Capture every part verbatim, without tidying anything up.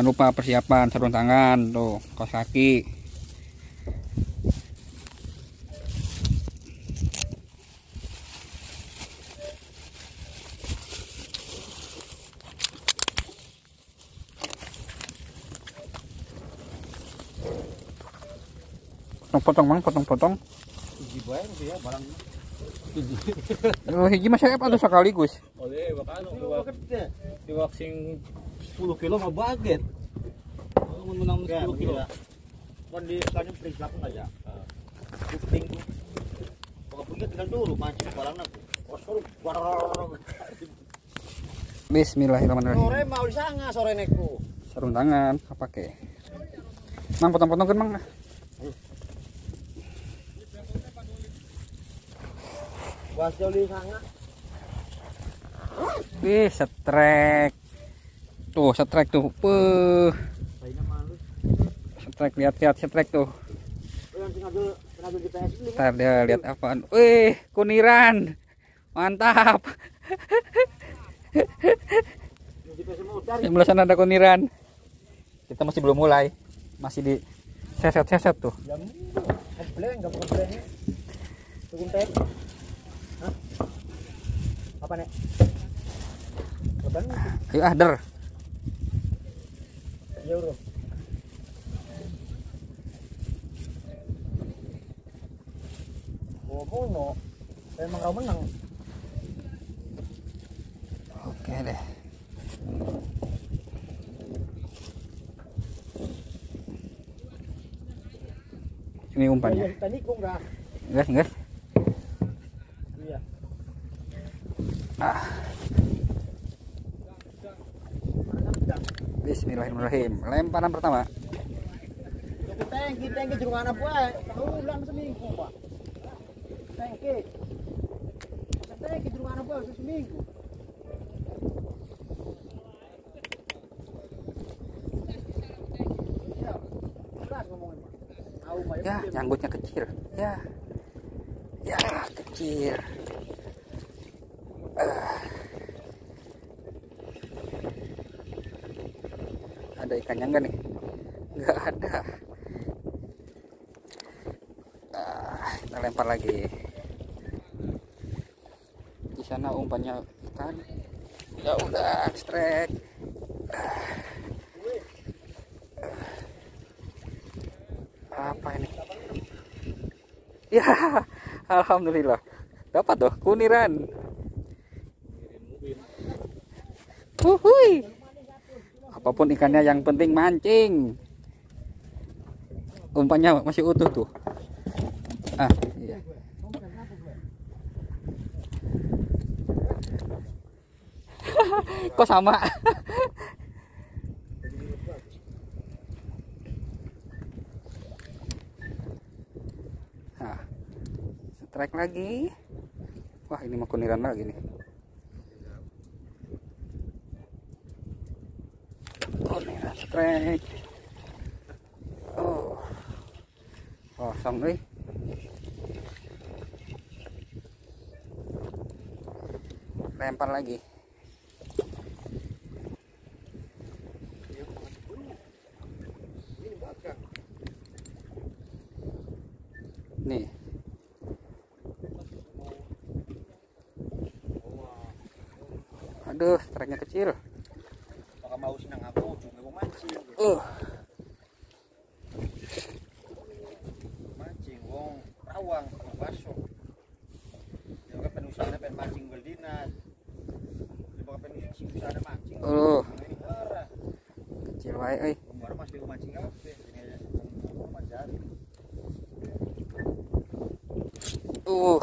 Jangan lupa persiapan sarung tangan, tuh, kaos kaki. Potong-potong, Mang, potong-potong. Hiji bae ya barang. Oh, hiji mah saya apa sekaligus? Oh, iya, makanya diwak diwak sing sepuluh kilo mah baget. Mun menang sepuluh kilo. Kon di kan periksa apa enggak ya? Kuping. Pokoknya tinggal dulu mancing barangna. Kosor barang. Bismillahirrahmanirrahim. Sore mau di sanga sore neku. Sarung tangan kapake. Mang, potong-potongkeun, Mang. Was joli sanga. Wih, setrek. Tuh, setrek tuh. Puh. Baina malus. Setrek, lihat-lihat setrek tuh. Yang ngambil ngambil G P S ini. Ntar dia lihat apaan. Wih, kuniran. Mantap. Di sebelah sana ada kuniran. Kita masih belum mulai. Masih di seset-seset tuh. Jam komplain enggak komplainnya. Tunggu teh. Hah? Apa nek? Kapan? Ayo ah, der. Ya bro. Oh, mono. Emang kau menang. Oke deh. Ini umpannya. Ya, tadi kok enggak. Guys, guys. Iya. Ah. Bismillahirrahmanirrahim. Lemparan pertama. Itu tangki, tangki di mana buat? Tahu ulang seminggu, Pak. Tangki. Tangki di mana buat seminggu? Ya, keras ngomongin, Pak. Tahu, Pak. Ya, nyanggutnya kecil. Ya. Ya, kecil. Ah. Ada ikannya enggak nih? Enggak ada. Ah, kita lempar lagi. Di sana umpannya ikan. Ya udah, strike. Ah. Apa ini? Ya, alhamdulillah. Dapat tuh kuniran. Uhuy. Apapun ikannya yang penting mancing. Umpannya masih utuh tuh. Ah, iya. Kok sama? Nah, strike lagi. Wah, ini mau kuniran lagi nih. Kuniran strike. Oh, kosong nih. Lempar lagi. Nih. Aduh, strike-nya kecil. Apakah mau senang aku juga mau mancing? Uh. Mancing, wong rawang, wong baso. Ya kan penusahanya pen mancing beldina. Coba pen usaha mancing. Uh. Ini parah. Kecil wae euy. Kemarin masih mancing apa? Ini manjar. Uh.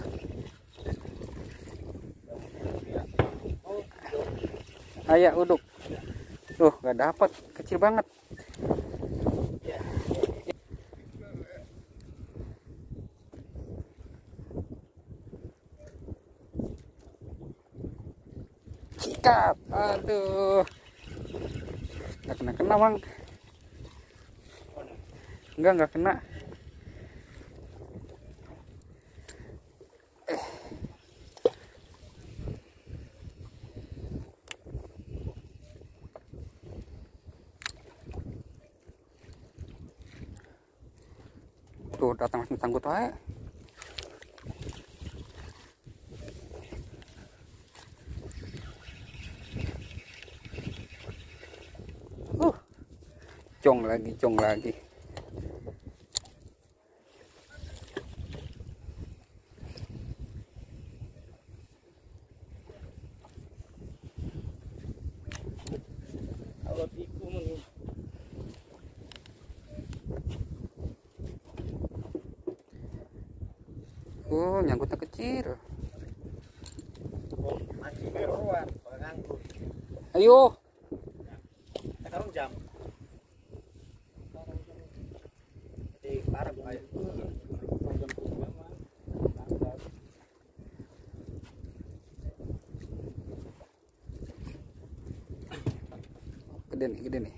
Ayak uduk. Tuh, gak dapat, kecil banget. Sikat. Aduh. Gak kena-kena, Bang. Enggak, enggak kena. tuh datang langsung sangkut aja. Uh, cong lagi, cong lagi. Kalau tikung nih. Oh, nyangkutnya kecil. Oh, masih beruan, ngangkut. Ayo. Sekarang jam. Di parah ayo. Gede nih, gede nih.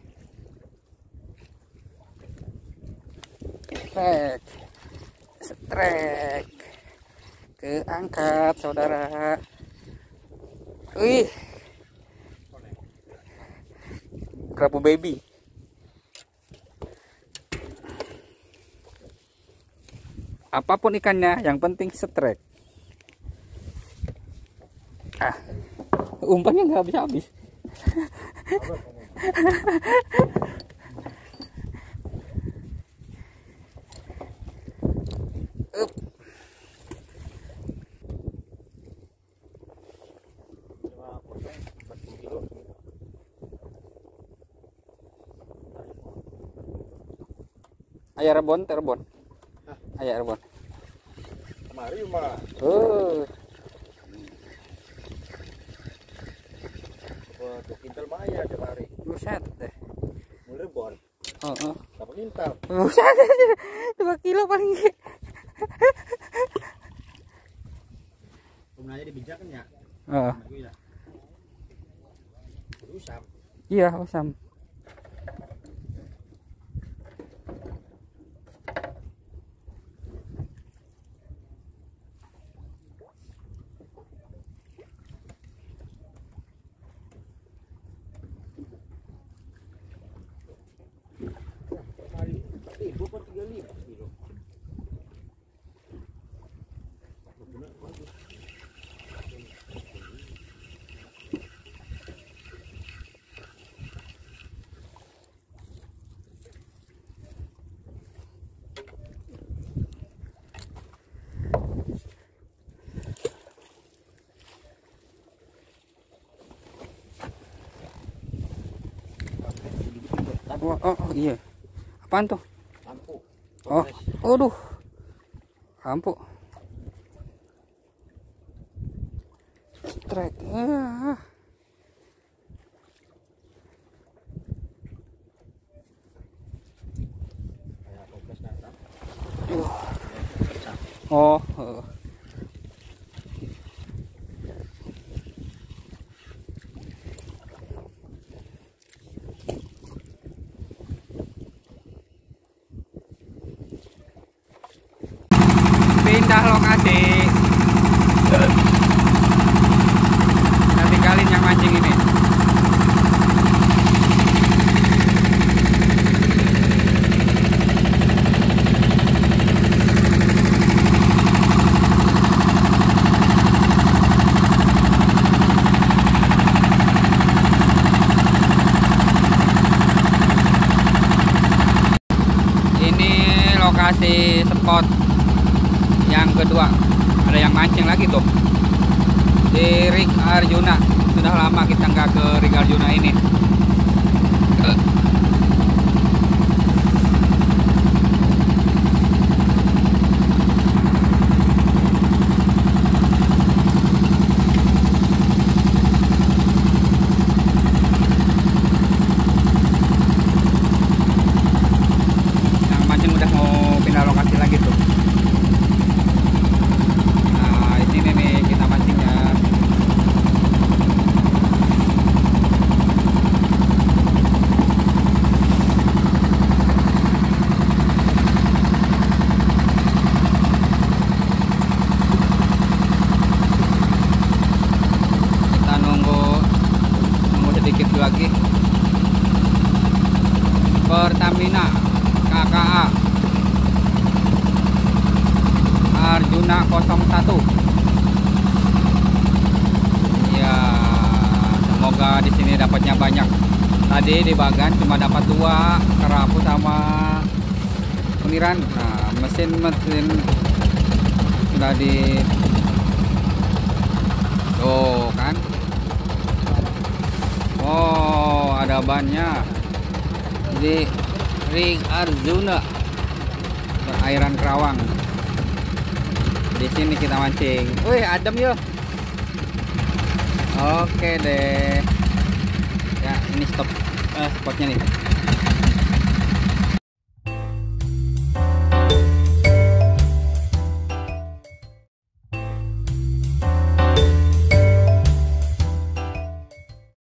Strek. Strek. Keangkat, saudara. Wih. Kerapu baby. Apapun ikannya, yang penting strek. Ah, umpannya nggak habis-habis. Up. Ayah rebon, terbon. Ayah rebon. Kemari mah. Oh. Wah, dua kintal maya kemari. Buset deh. Mulai bon. Oh, oh. Berapa kintal? Buset. dua kilo paling. Pernah dibijakan ya? Oh. Iya. Usam. Iya, usam. Ibu per tiga puluh lima kilo. Oh, oh, oh, iya. Apaan tuh? Lampu. Oh, aduh. Lampu. Strike. Ah. Oh, oh. Pindah lokasi. Nanti kalian yang mancing ini. Ini lokasi spot yang kedua. Ada yang mancing lagi tuh di Rig Arjuna. Sudah lama kita nggak ke Rig Arjuna ini. Yang mancing udah mau pindah lokasi lagi tuh. Nah, di sini nih kita mancingnya. Kita nunggu nunggu sedikit lagi. Pertamina K K A Arjuna nol satu. Ya, semoga di sini dapatnya banyak. Tadi di bagan cuma dapat dua, kerapu sama kuniran. Nah, mesin-mesin sudah di tuh kan. Oh, ada bannya. Jadi rig Arjuna perairan Kerawang. Di sini kita mancing. Wih, adem yo. Oke deh. Ya, ini stop eh, spotnya nih.